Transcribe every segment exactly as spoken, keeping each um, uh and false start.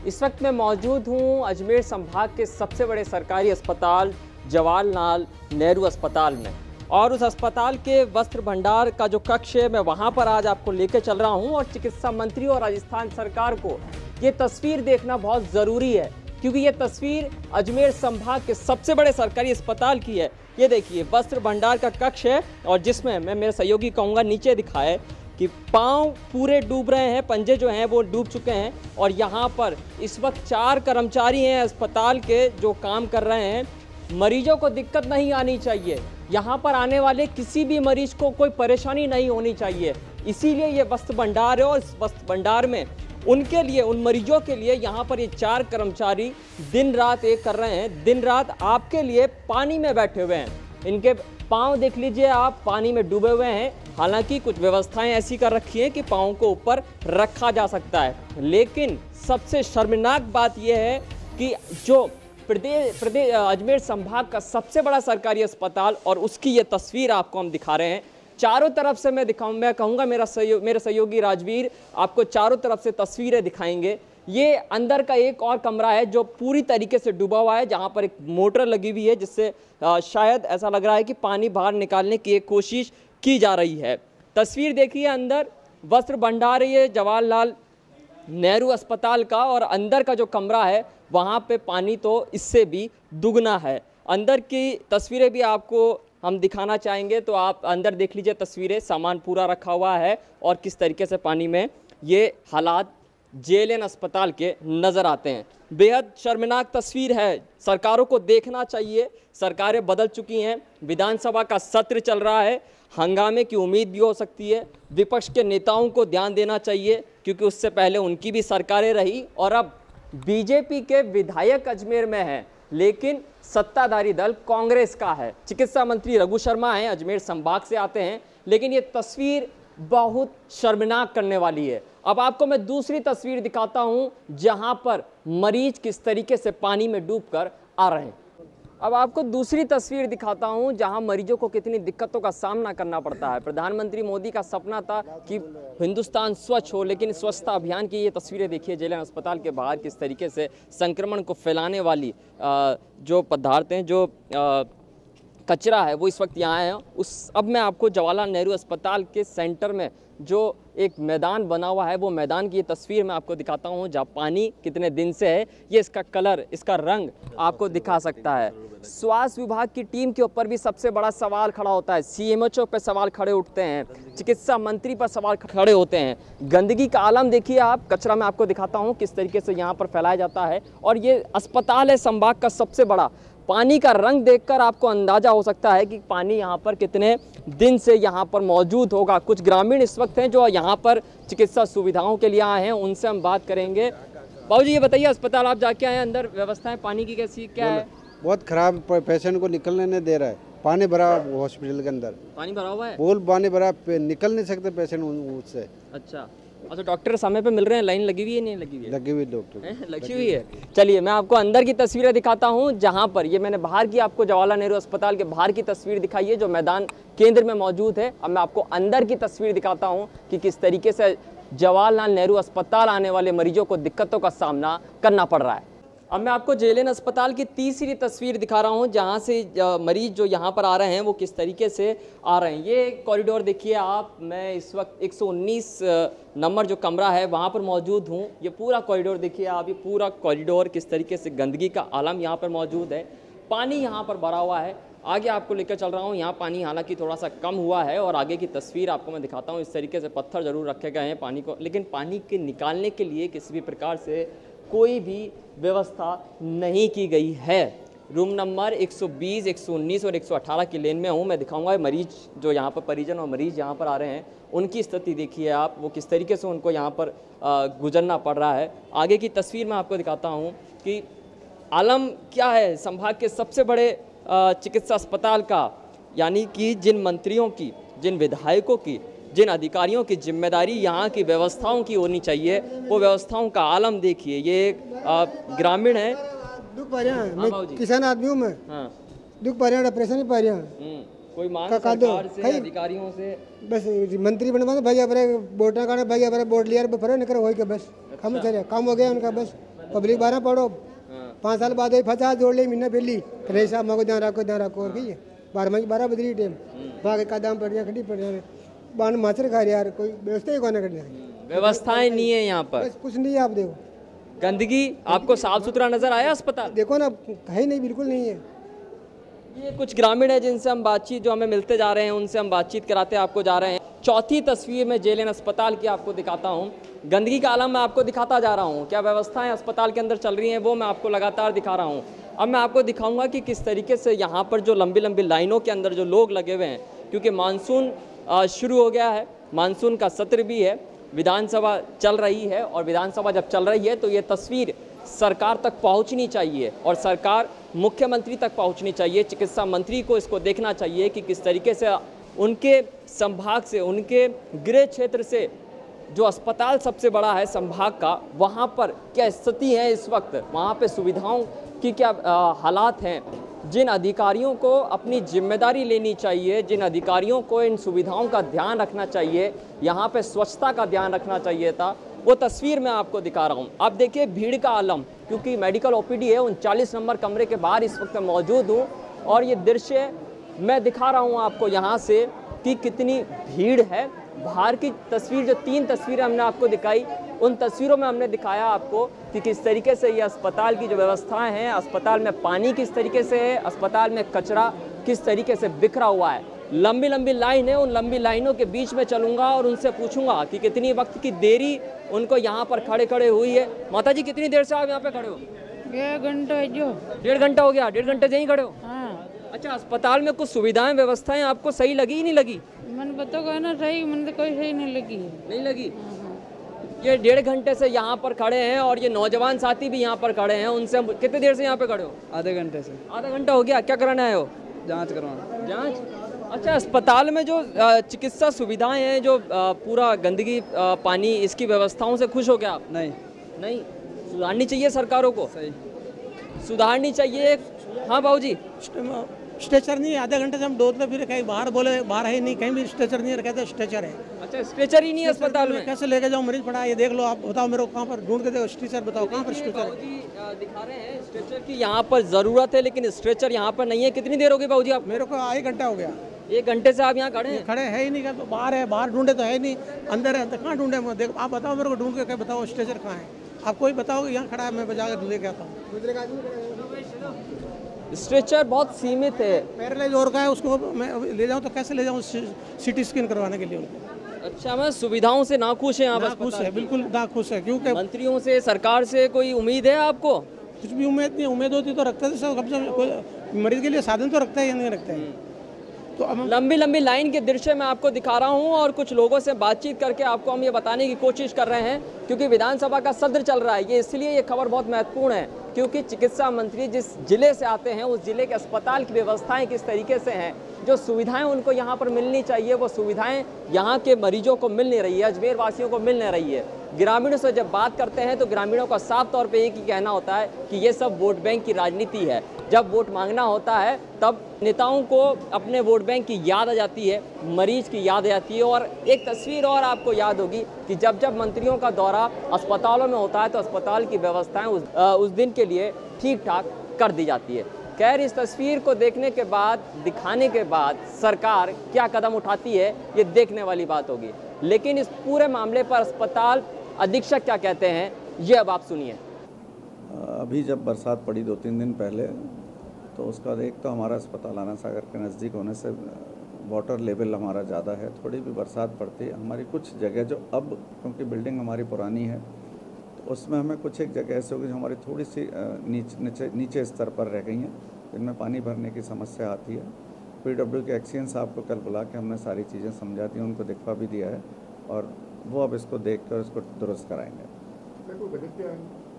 इस वक्त मैं मौजूद हूं अजमेर संभाग के सबसे बड़े सरकारी अस्पताल जवाहरलाल नेहरू अस्पताल में, और उस अस्पताल के वस्त्र भंडार का जो कक्ष है मैं वहां पर आज आपको लेकर चल रहा हूं। और चिकित्सा मंत्री और राजस्थान सरकार को ये तस्वीर देखना बहुत ज़रूरी है, क्योंकि ये तस्वीर अजमेर संभाग के सबसे बड़े सरकारी अस्पताल की है। ये देखिए वस्त्र भंडार का कक्ष है, और जिसमें मैं मेरे सहयोगी कहूँगा नीचे दिखाए कि पाँव पूरे डूब रहे हैं, पंजे जो हैं वो डूब चुके हैं। और यहाँ पर इस वक्त चार कर्मचारी हैं अस्पताल के जो काम कर रहे हैं। मरीजों को दिक्कत नहीं आनी चाहिए, यहाँ पर आने वाले किसी भी मरीज को कोई परेशानी नहीं होनी चाहिए, इसीलिए ये वस्त्र भंडार है। और इस वस्त्र भंडार में उनके लिए, उन मरीजों के लिए यहाँ पर ये चार कर्मचारी दिन रात एक कर रहे हैं। दिन रात आपके लिए पानी में बैठे हुए हैं, इनके पाँव देख लीजिए आप, पानी में डूबे हुए हैं। हालांकि कुछ व्यवस्थाएं ऐसी कर रखी हैं कि पाँव को ऊपर रखा जा सकता है, लेकिन सबसे शर्मनाक बात यह है कि जो प्रदेश प्रदेश अजमेर संभाग का सबसे बड़ा सरकारी अस्पताल, और उसकी ये तस्वीर आपको हम दिखा रहे हैं। चारों तरफ से मैं दिखाऊं मैं कहूँगा मेरा सहयोग मेरे सहयोगी राजवीर आपको चारों तरफ से तस्वीरें दिखाएंगे। ये अंदर का एक और कमरा है जो पूरी तरीके से डूबा हुआ है, जहाँ पर एक मोटर लगी हुई है, जिससे शायद ऐसा लग रहा है कि पानी बाहर निकालने की एक कोशिश की जा रही है। तस्वीर देखिए, अंदर वस्त्र भंडार है जवाहरलाल नेहरू अस्पताल का, और अंदर का जो कमरा है वहाँ पे पानी तो इससे भी दुगना है। अंदर की तस्वीरें भी आपको हम दिखाना चाहेंगे, तो आप अंदर देख लीजिए तस्वीरें, सामान पूरा रखा हुआ है और किस तरीके से पानी में ये हालात जेएलएन अस्पताल के नज़र आते हैं। बेहद शर्मनाक तस्वीर है, सरकारों को देखना चाहिए। सरकारें बदल चुकी हैं, विधानसभा का सत्र चल रहा है, हंगामे की उम्मीद भी हो सकती है। विपक्ष के नेताओं को ध्यान देना चाहिए, क्योंकि उससे पहले उनकी भी सरकारें रही, और अब बीजेपी के विधायक अजमेर में हैं, लेकिन सत्ताधारी दल कांग्रेस का है। चिकित्सा मंत्री रघु शर्मा हैं, अजमेर संभाग से आते हैं, लेकिन ये तस्वीर बहुत शर्मनाक करने वाली है। अब आपको मैं दूसरी तस्वीर दिखाता हूं, जहां पर मरीज किस तरीके से पानी में डूबकर आ रहे हैं। अब आपको दूसरी तस्वीर दिखाता हूं, जहां मरीजों को कितनी दिक्कतों का सामना करना पड़ता है। प्रधानमंत्री मोदी का सपना था कि हिंदुस्तान स्वच्छ हो, लेकिन स्वच्छता अभियान की ये तस्वीरें देखिए जेएलएन अस्पताल के बाहर किस तरीके से संक्रमण को फैलाने वाली जो पदार्थ हैं, जो कचरा है, वो इस वक्त यहाँ है। उस अब मैं आपको जवाहरलाल नेहरू अस्पताल के सेंटर में जो एक मैदान बना हुआ है, वो मैदान की ये तस्वीर मैं आपको दिखाता हूँ, जहाँ पानी कितने दिन से है, ये इसका कलर, इसका रंग आपको दिखा सकता है। स्वास्थ्य विभाग की टीम के ऊपर भी सबसे बड़ा सवाल खड़ा होता है, सीएमएचओ पे सवाल खड़े उठते हैं, चिकित्सा मंत्री पर सवाल खड़े होते हैं। गंदगी का आलम देखिए आप, कचरा मैं आपको दिखाता हूँ किस तरीके से यहाँ पर फैलाया जाता है। और ये अस्पताल है संभाग का सबसे बड़ा। पानी का रंग देखकर आपको अंदाज़ा हो सकता है कि पानी यहाँ पर कितने दिन से यहाँ पर मौजूद होगा। कुछ ग्रामीण इस वक्त हैं जो यहाँ पर चिकित्सा सुविधाओं के लिए आए हैं, उनसे हम बात करेंगे। बाबू जी, ये बताइए, अस्पताल आप जाके आए, अंदर व्यवस्थाएं पानी की कैसी क्या है? बहुत खराब, पेशेंट को निकलने नहीं दे रहा है। पानी भरा हॉस्पिटल के अंदर, पानी भरा हुआ है, फुल पानी भरा, निकल नहीं सकते पेशेंट उससे। अच्छा अच्छा, डॉक्टर समय पे मिल रहे हैं? लाइन लगी हुई है नहीं लगी हुई है? लगी हुई डॉक्टर लगी हुई है। चलिए मैं आपको अंदर की तस्वीरें दिखाता हूं, जहां पर ये मैंने बाहर की आपको जवाहरलाल नेहरू अस्पताल के बाहर की तस्वीर दिखाई है जो मैदान केंद्र में मौजूद है। अब मैं आपको अंदर की तस्वीर दिखाता हूं कि किस तरीके से जवाहरलाल नेहरू अस्पताल आने वाले मरीजों को दिक्कतों का सामना करना पड़ रहा है। अब मैं आपको जेएलएन अस्पताल की तीसरी तस्वीर दिखा रहा हूं, जहां से मरीज जो यहां पर आ रहे हैं वो किस तरीके से आ रहे हैं। ये कॉरिडोर देखिए आप, मैं इस वक्त एक सौ उन्नीस नंबर जो कमरा है वहां पर मौजूद हूं। ये पूरा कॉरिडोर देखिए आप, ये पूरा कॉरिडोर किस तरीके से गंदगी का आलम यहां पर मौजूद है। पानी यहां पर भरा हुआ है। आगे आपको लेकर चल रहा हूं, यहाँ पानी हालांकि थोड़ा सा कम हुआ है, और आगे की तस्वीर आपको मैं दिखाता हूँ। इस तरीके से पत्थर जरूर रखे गए हैं पानी को, लेकिन पानी के निकालने के लिए किसी भी प्रकार से कोई भी व्यवस्था नहीं की गई है। रूम नंबर एक सौ बीस, एक सौ उन्नीस और एक सौ अठारह की लेन में हूँ। मैं दिखाऊंगा मरीज जो यहाँ पर, परिजन और मरीज यहाँ पर आ रहे हैं, उनकी स्थिति देखिए आप, वो किस तरीके से उनको यहाँ पर गुजरना पड़ रहा है। आगे की तस्वीर मैं आपको दिखाता हूँ कि आलम क्या है संभाग के सबसे बड़े चिकित्सा अस्पताल का, यानी कि जिन मंत्रियों की, जिन विधायकों की, जिन अधिकारियों की जिम्मेदारी यहाँ की व्यवस्थाओं की होनी चाहिए, वो व्यवस्थाओं का आलम देखिए। ये एक ग्रामीण है, दुख पा रहे हैं, मैं किसान आदमी हूँ, मैं हाँ दुख पा रहे हैं, डिप्रेशन ही पा रहे हैं। कोई मांग सरकार से, अधिकारियों से? बस मंत्री बनवा भाई अपने वोट का भाई अपने वोट लिया फरे निकल हो के बस हम चले काम हो गया उनका बस। पब्लिक बारह पढ़ो, पाँच साल बाद फंसा जोड़ ले महीना पहली फिर साहब मको ध्यान रखो ध्यान रखो और कही बारह महीने बारह बदली टाइम वहाँ के कदम पड़ गया खड़ी पड़ जाए बान माचर खा रहे यार कोई व्यवस्था ही कौन कर व्यवस्थाएं नहीं है यहाँ पर, कुछ नहीं है। आप देखो गंदगी आपको साफ सुथरा नजर आया अस्पताल? देखो ना कहीं नहीं, बिल्कुल नहीं है। ये कुछ ग्रामीण है जिनसे हम बातचीत जो हमें मिलते जा रहे हैं उनसे हम बातचीत कराते आपको जा रहे हैं। चौथी तस्वीर में जेएलएन अस्पताल की आपको दिखाता हूँ। गंदगी का आलम मैं आपको दिखाता जा रहा हूँ, क्या व्यवस्थाएं अस्पताल के अंदर चल रही हैं वो मैं आपको लगातार दिखा रहा हूँ। अब मैं आपको दिखाऊंगा कि किस तरीके से यहाँ पर जो लंबी लंबी लाइनों के अंदर जो लोग लगे हुए हैं, क्योंकि मानसून शुरू हो गया है, मानसून का सत्र भी है, विधानसभा चल रही है और विधानसभा जब चल रही है तो ये तस्वीर सरकार तक पहुंचनी चाहिए और सरकार मुख्यमंत्री तक पहुंचनी चाहिए। चिकित्सा मंत्री को इसको देखना चाहिए कि किस तरीके से उनके संभाग से, उनके गृह क्षेत्र से जो अस्पताल सबसे बड़ा है संभाग का, वहां पर क्या स्थिति है इस वक्त, वहां पे सुविधाओं की क्या आ, हालात हैं। जिन अधिकारियों को अपनी जिम्मेदारी लेनी चाहिए, जिन अधिकारियों को इन सुविधाओं का ध्यान रखना चाहिए, यहाँ पे स्वच्छता का ध्यान रखना चाहिए था, वो तस्वीर मैं आपको दिखा रहा हूँ। आप देखिए भीड़ का आलम, क्योंकि मेडिकल ओपीडी है, उनचालीस नंबर कमरे के बाहर इस वक्त मौजूद हूँ और ये दृश्य मैं दिखा रहा हूँ आपको यहाँ से कि कितनी भीड़ है। बाहर की तस्वीर, जो तीन तस्वीरें हमने आपको दिखाई, उन तस्वीरों में हमने दिखाया आपको कि किस तरीके से ये अस्पताल की जो व्यवस्थाएं हैं, अस्पताल में पानी किस तरीके से है, अस्पताल में कचरा किस तरीके से बिखरा हुआ है। लंबी लंबी लाइन है, उन लंबी लाइनों के बीच में चलूंगा और उनसे पूछूंगा कि कितनी वक्त की देरी उनको यहाँ पर खड़े खड़े हुई है। माता जी कितनी देर से आप यहाँ पे खड़े हो? डेढ़ घंटा जो डेढ़ घंटा हो गया। डेढ़ घंटे से यहीं खड़े हो? हाँ। अच्छा, अस्पताल में कुछ सुविधाएं व्यवस्थाएं आपको सही लगी ही नहीं लगी? मन बताओ ना सही, मन तो कोई सही नहीं लगी नहीं लगी। ये डेढ़ घंटे से यहाँ पर खड़े हैं और ये नौजवान साथी भी यहाँ पर खड़े हैं, उनसे हम कितनी देर से यहाँ पे खड़े हो? आधे घंटे से। आधा घंटा हो गया। क्या कराने आए हो? जांच करवाना। जांच? अच्छा, अस्पताल में जो चिकित्सा सुविधाएं हैं, जो पूरा गंदगी, पानी, इसकी व्यवस्थाओं से खुश हो गया आप? नहीं नहीं, सुधारनी चाहिए सरकारों को। सही सुधारनी चाहिए। हाँ बाबूजी, स्ट्रेचर नहीं है, आधे घंटे से हम डोर पे फिर कहीं बाहर बोले, बाहर है नहीं, कहीं भी स्ट्रेचर नहीं है, कहते स्ट्रेचर है। अच्छा, स्ट्रेचर ही नहीं है अस्पताल में? कैसे लेके जाऊँ? मरीज पड़ा है, ये देख लो, आप बताओ मेरे को कहाँ पर ढूंढ के दो स्ट्रेचर, बताओ कहाँ पर स्ट्रेचर है? दिखा रहे हैं स्ट्रेचर की यहाँ पर जरूरत है, लेकिन स्ट्रेचर यहाँ पर नहीं है। कितनी देर हो गई बाबूजी आप? मेरे को एक घंटा हो गया। एक घंटे से आप यहाँ खड़े हैं? खड़े है ही नहीं, तो बाहर है, बाहर ढूंढे तो है नहीं, अंदर है, कहाँ ढूंढे? देखो आप बताओ मेरे को, ढूंढ के बताओ स्ट्रेचर कहाँ है। आप कोई बताओ यहाँ खड़ा है, मैं बजा कर लेके आता हूँ। स्ट्रेचर बहुत सीमित है। पैरालाइज और का है, उसको मैं ले जाऊँ तो कैसे ले जाऊँ सीटी स्कैन करवाने के लिए उनको? अच्छा, मैं सुविधाओं से नाखुश है? यहाँ खुश है, बिल्कुल नाखुश है। क्योंकि मंत्रियों से, सरकार से कोई उम्मीद है आपको? कुछ भी उम्मीद नहीं। उम्मीद होती तो रखते थे सब, कम से कम कोई मरीज के लिए साधन तो रखता है या नहीं रखता है। तो अब लंबी लंबी लाइन के दृश्य मैं आपको दिखा रहा हूं और कुछ लोगों से बातचीत करके आपको हम ये बताने की कोशिश कर रहे हैं, क्योंकि विधानसभा का सत्र चल रहा है। ये इसलिए ये खबर बहुत महत्वपूर्ण है क्योंकि चिकित्सा मंत्री जिस जिले से आते हैं उस जिले के अस्पताल की व्यवस्थाएं किस तरीके से हैं, जो सुविधाएं उनको यहाँ पर मिलनी चाहिए वो सुविधाएं यहाँ के मरीजों को मिल नहीं रही है, अजमेर वासियों को मिल नहीं रही है। ग्रामीणों से जब बात करते हैं तो ग्रामीणों का साफ तौर पे एक ही कहना होता है कि ये सब वोट बैंक की राजनीति है। जब वोट मांगना होता है तब नेताओं को अपने वोट बैंक की याद आ जाती है, मरीज की याद आ जाती है। और एक तस्वीर और आपको याद होगी कि जब जब मंत्रियों का दौरा अस्पतालों में होता है तो अस्पताल की व्यवस्थाएं उस, उस दिन के लिए ठीक ठाक कर दी जाती है। खैर, इस तस्वीर को देखने के बाद, दिखाने के बाद सरकार क्या कदम उठाती है ये देखने वाली बात होगी। लेकिन इस पूरे मामले पर अस्पताल अधीक्षक क्या कहते हैं ये अब आप सुनिए। अभी जब बरसात पड़ी दो तीन दिन पहले तो उसका एक तो हमारा अस्पताल आना सागर के नज़दीक होने से वाटर लेवल हमारा ज़्यादा है, थोड़ी भी बरसात पड़ती है हमारी कुछ जगह जो अब क्योंकि बिल्डिंग हमारी पुरानी है तो उसमें हमें कुछ एक जगह ऐसे होगी जो हमारी थोड़ी सी नीचे नीचे नीचे स्तर पर रह गई हैं, जिनमें पानी भरने की समस्या आती है। पीडब्ल्यू के एक्सीएन साहब को कल बुला के हमने सारी चीज़ें समझा दी, उनको दिखवा भी दिया है और वो अब इसको देख कर इसको दुरुस्त कराएंगे।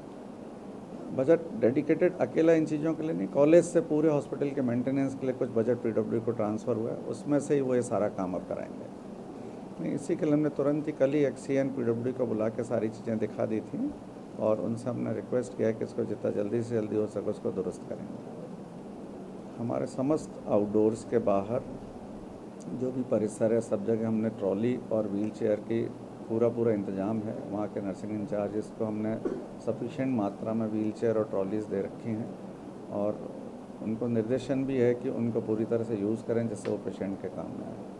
बजट डेडिकेटेड अकेला इन चीज़ों के लिए नहीं, कॉलेज से पूरे हॉस्पिटल के मेंटेनेंस के लिए कुछ बजट पीडब्ल्यू को ट्रांसफ़र हुआ है, उसमें से ही वो ये सारा काम अब कराएंगे। नहीं, इसी के लिए हमने तुरंत ही कल ही एक्सीएन पीडब्ल्यू को बुला के सारी चीज़ें दिखा दी थी और उनसे हमने रिक्वेस्ट किया कि इसको जितना जल्दी से जल्दी हो सके उसको दुरुस्त करेंगे। हमारे समस्त आउटडोर्स के बाहर जो भी परिसर है सब जगह हमने ट्रॉली और व्हील चेयर की पूरा पूरा इंतजाम है। वहाँ के नर्सिंग इंचार्जेस को हमने सफिशेंट मात्रा में व्हील चेयर और ट्रॉलीज़ दे रखी हैं और उनको निर्देशन भी है कि उनको पूरी तरह से यूज़ करें जिससे वो पेशेंट के काम में आए।